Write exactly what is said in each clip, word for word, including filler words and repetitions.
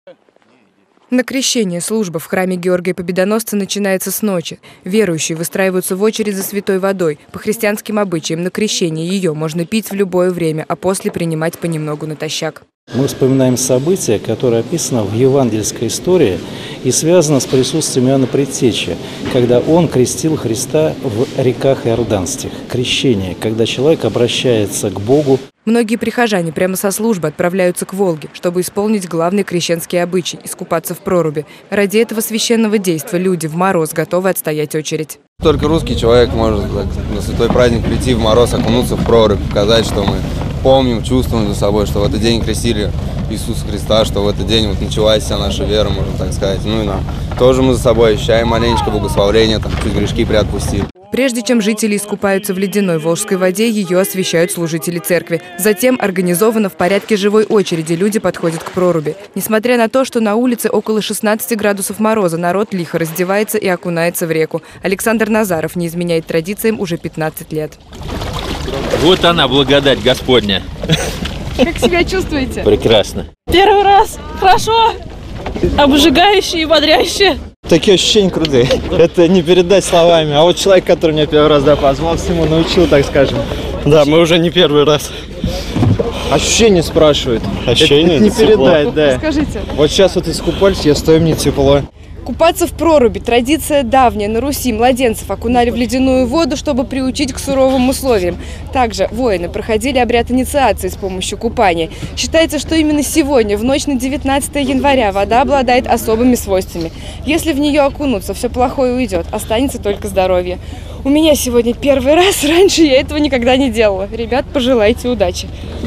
На крещение служба в храме Георгия Победоносца начинается с ночи. Верующие выстраиваются в очередь за святой водой. По христианским обычаям на крещение ее можно пить в любое время, а после принимать понемногу натощак. Мы вспоминаем событие, которое описано в евангельской истории и связано с присутствием Иоанна Предтечи, когда он крестил Христа в реках Иорданских. Крещение, когда человек обращается к Богу. Многие прихожане прямо со службы отправляются к Волге, чтобы исполнить главный крещенский обычай – искупаться в проруби. Ради этого священного действа люди в мороз готовы отстоять очередь. Только русский человек может так, на святой праздник прийти в мороз, окунуться в прорубь, показать, что мы помним, чувствуем за собой, что в этот день крестили Иисуса Христа, что в этот день вот началась вся наша вера, можно так сказать. Ну и нам тоже мы за собой ощущаем маленечко благословления, там чуть грешки приотпустили. Прежде чем жители искупаются в ледяной волжской воде, ее освящают служители церкви. Затем организованно в порядке живой очереди люди подходят к проруби. Несмотря на то, что на улице около шестнадцати градусов мороза, народ лихо раздевается и окунается в реку. Александр Назаров не изменяет традициям уже пятнадцать лет. Вот она, благодать Господня. Как себя чувствуете? Прекрасно. Первый раз. Хорошо. Обжигающе и бодряще. Такие ощущения крутые. Это не передать словами. А вот человек, который меня первый раз да, позвал, всему научил, так скажем. Да, мы уже не первый раз. Ощущения спрашивают. Ощущения? Это, это не тепло. Передать, да. Скажите. Вот сейчас вот искупались, я стою, мне тепло. Купаться в проруби – традиция давняя. На Руси младенцев окунали в ледяную воду, чтобы приучить к суровым условиям. Также воины проходили обряд инициации с помощью купания. Считается, что именно сегодня, в ночь на девятнадцатое января, вода обладает особыми свойствами. Если в нее окунуться, все плохое уйдет, останется только здоровье. У меня сегодня первый раз, раньше я этого никогда не делала. Ребят, пожелайте удачи.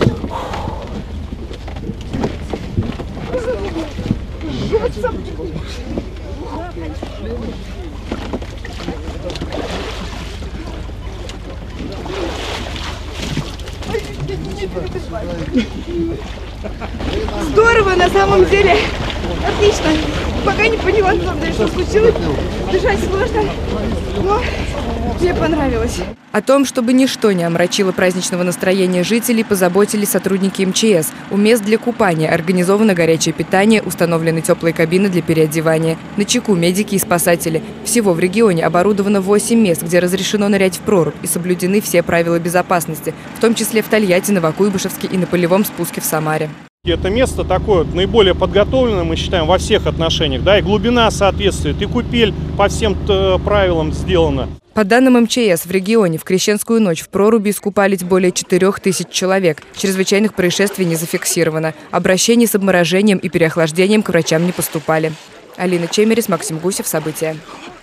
Здорово, на самом деле. Отлично. Пока не поняла, что случилось. Дышать сложно, но мне понравилось. О том, чтобы ничто не омрачило праздничного настроения жителей, позаботились сотрудники эм че эс. У мест для купания организовано горячее питание, установлены теплые кабины для переодевания. Начеку медики и спасатели. Всего в регионе оборудовано восемь мест, где разрешено нырять в прорубь, и соблюдены все правила безопасности, в том числе в Тольятти, Новокуйбышевске и на полевом спуске в Самаре. Это место такое наиболее подготовленное, мы считаем, во всех отношениях. Да, и глубина соответствует, и купель по всем правилам сделана. По данным эм че эс, в регионе в крещенскую ночь в проруби искупались более четырёх тысяч человек. Чрезвычайных происшествий не зафиксировано. Обращений с обморожением и переохлаждением к врачам не поступали. Алина Чемерис, Максим Гусев. События.